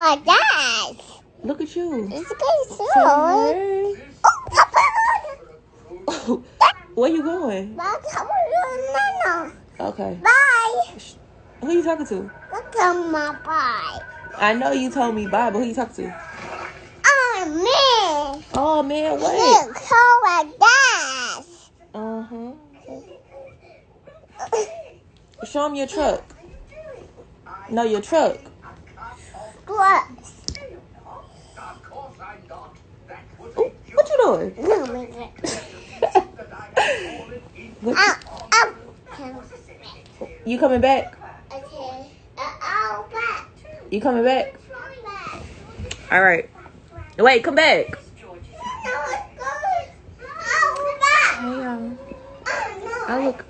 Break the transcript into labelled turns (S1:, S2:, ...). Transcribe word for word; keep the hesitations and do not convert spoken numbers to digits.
S1: like that.
S2: Look at you.
S1: It's getting
S2: Say
S1: slow.
S2: hey.
S1: Oh, Papa.
S2: Where you going?
S1: Bye, Papa.
S2: Okay.
S1: Bye.
S2: Who you talking to?
S1: Look at my bye.
S2: I know you told me bye, but who you talking to?
S1: Oh, man.
S2: Oh, man, wait.
S1: Look, how like that.
S2: Uh-huh. Show him your truck. No, your truck.
S1: What?
S2: Ooh, what you doing?
S1: No, man.
S2: What
S1: Ow, ow.
S2: you, you coming back?
S1: Okay. Uh, ow, back.
S2: You coming back?
S1: Come back.
S2: All right. Wait, come back.
S1: No, it's going. Ow, back.
S2: Hey, um,
S1: Oh, no.
S2: I look